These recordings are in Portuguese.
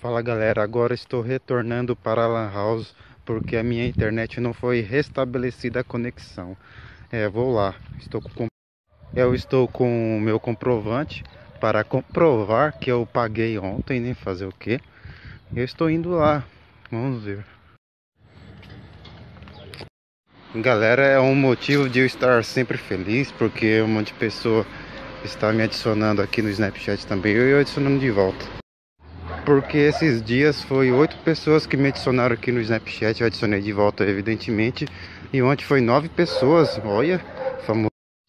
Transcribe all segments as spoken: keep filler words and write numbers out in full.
Fala galera, agora estou retornando para a Lan House porque a minha internet não foi restabelecida a conexão. É, vou lá. Estou com, eu estou com o meu comprovante para comprovar que eu paguei ontem, né? Fazer o quê? Eu estou indo lá. Vamos ver. Galera, é um motivo de eu estar sempre feliz porque um monte de pessoa está me adicionando aqui no Snapchat também e eu adicionando de volta. Porque esses dias foi oito pessoas que me adicionaram aqui no Snapchat, eu adicionei de volta, evidentemente. E ontem foi nove pessoas, olha, famoso.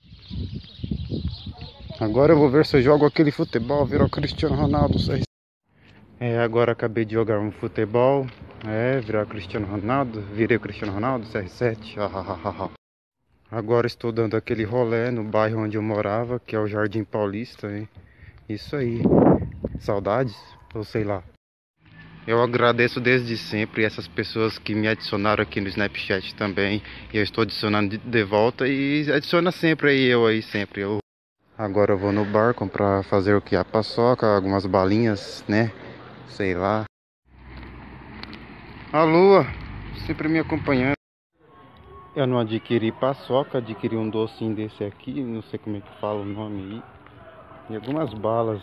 Agora eu vou ver se eu jogo aquele futebol, virar o Cristiano Ronaldo. É, agora acabei de jogar um futebol, é, virar o Cristiano Ronaldo, virei o Cristiano Ronaldo, C R sete, hahaha. Agora estou dando aquele rolê no bairro onde eu morava, que é o Jardim Paulista, hein? Isso aí, saudades, ou sei lá. Eu agradeço desde sempre essas pessoas que me adicionaram aqui no Snapchat também. E eu estou adicionando de, de volta e adiciona sempre aí, eu aí sempre. Eu... Agora eu vou no bar comprar fazer o que? A paçoca, algumas balinhas, né? Sei lá. A Lua, sempre me acompanhando. Eu não adquiri paçoca, adquiri um docinho desse aqui, não sei como é que fala o nome aí. E algumas balas.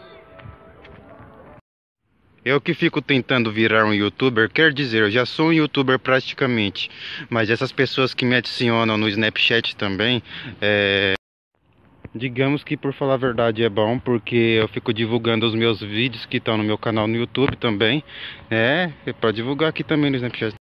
Eu que fico tentando virar um youtuber, quer dizer, eu já sou um youtuber praticamente, mas essas pessoas que me adicionam no Snapchat também, é... digamos que por falar a verdade é bom, porque eu fico divulgando os meus vídeos que estão no meu canal no YouTube também, é, é para divulgar aqui também no Snapchat.